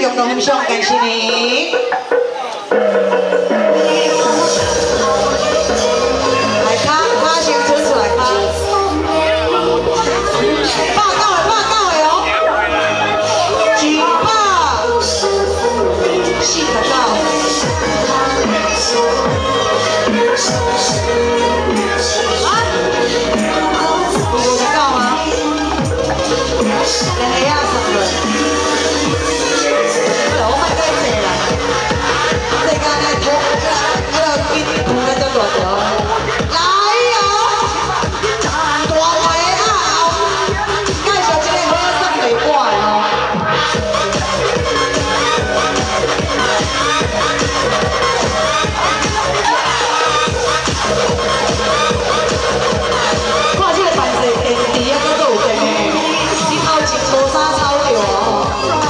玉龙欣赏，感谢你。来卡先出出来卡，报告的哦，200，4个到。 两个呀，3轮。我卖过济啦，这个呢拖，比拖个都大条。来哦，大牌啊！介绍一个好送礼物的哦。看这个牌子，电池啊，搁有电的。 超级抽沙超牛哦！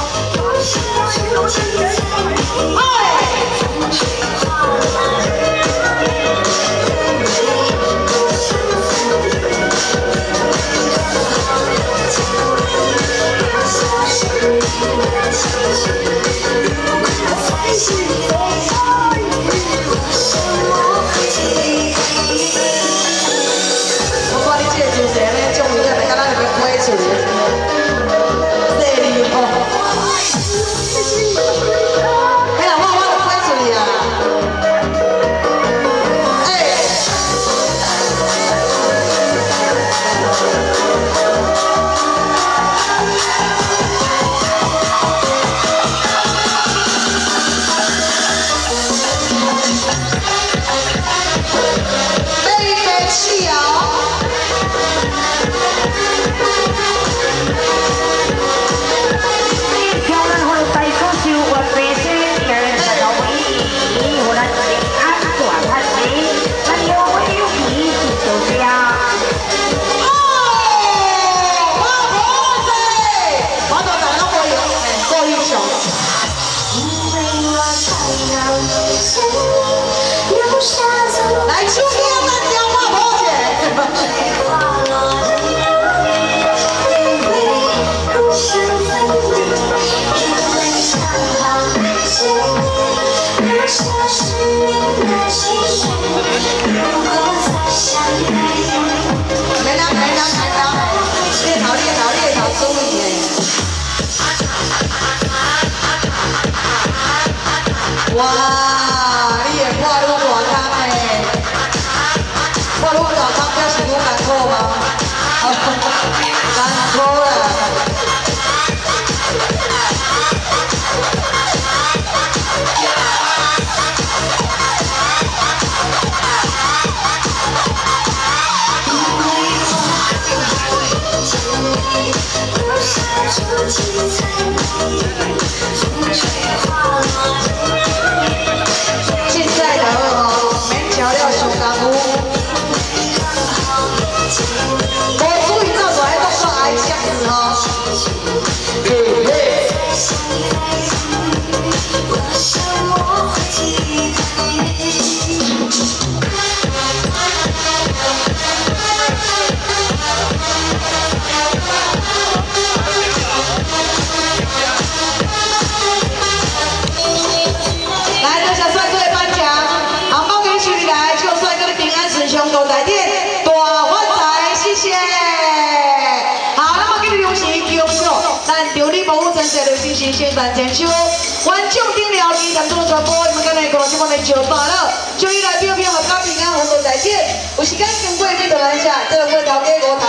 我看你这个就是安尼，种伊个，敢若那个花树。 来，秋天咱家泡泡姐。猎头，注意嘞。哇！ 你的破愈大康诶，破愈大康表示愈艰苦吗？艰苦啦！竞赛的哦，免调料上功夫。无注意做出来动作爱这样子哦。嘿嘿。来，这小帅哥的颁奖，红包给徐来，祝帅哥的平安顺胸大财天，大发财，谢谢。好，那么今日有时恭喜咱调理保护真侪刘先生先办前手，完奖顶了伊谈做传播，伊们今日过这么的招待了，就伊来表表合家平安红大财天，有时间经过这个来下，这个会头家5